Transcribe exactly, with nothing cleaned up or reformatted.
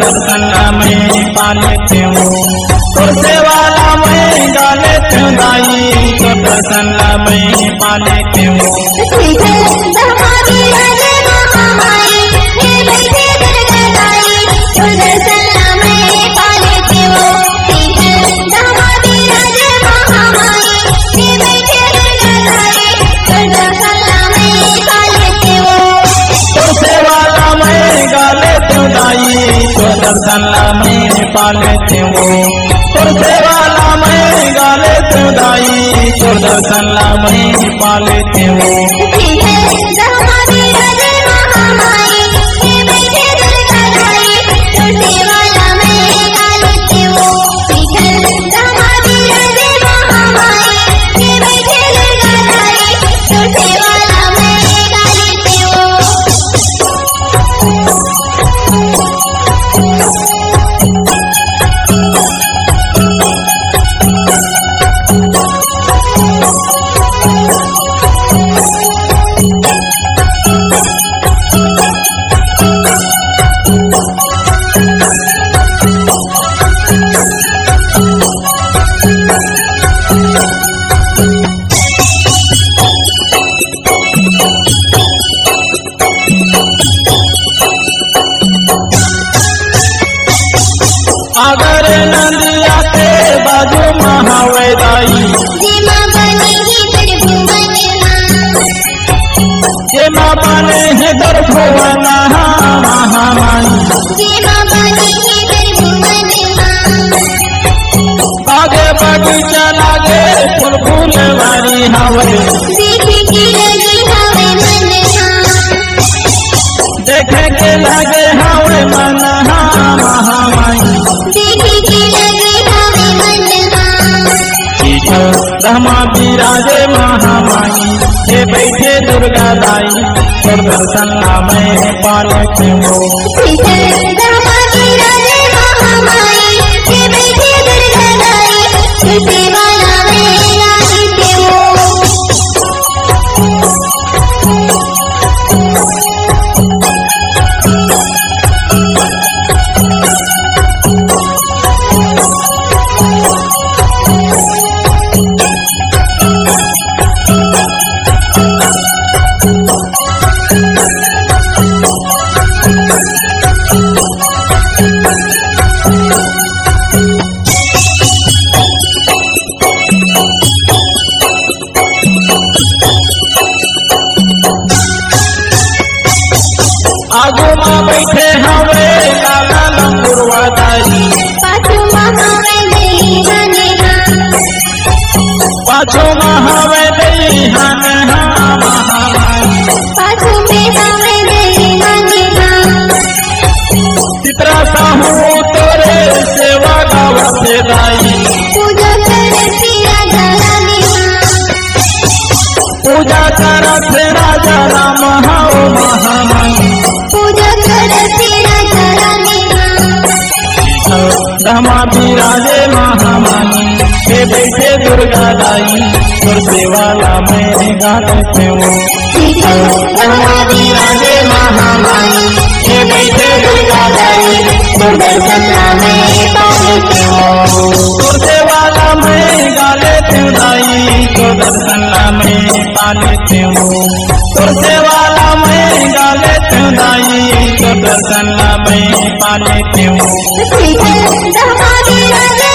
दर्शन मैं पा लेती हूँ। तोर सेवाला मैं गा लेती हूँ दाई, तो दर्शन मैं पा लेती हूँ। दर्शन मैं पा लेती हूँ। तोर सेवाला मैं गा लेती हूँ दाई, तो दर्शन मैं पा लेती हूँ। अगर नदिया के बाजू महावे दाई, जेमा बने है दरभुवन महामाई, आगे बगीचा लागे फूल फूलवारी हवे, देखे के लगे हवे मन महामाई। रमा विराजे महामाई, ये बैठे दुर्गा दाई, तोर दर्शन मैं पा लेती हूँ। आगू माँ बैठे हवे लाला लंगुरवा दाई, पाछू माँ हवे दई हन महामाई, चित्रा साहू तोरे सेवा गावते दाई, पूजा करत राजा राम हो महामाई। रमा विराजे महामाई, ये बैठे दुर्गा दाई, तोर सेवाला मैं गा लेती हूँ। रमा विराजे महामाई, ये बैठे दुर्गा दाई, तोर दर्शन मैं पा लेती हूँ। तोर सेवाला मैं गा लेती हूँ दाई, तो दर्शन मैं पा लेती हूँ। तोर सेवाला मैं गा लेती हूँ दाई, तो दर्शन मैं पा लेती हूँ।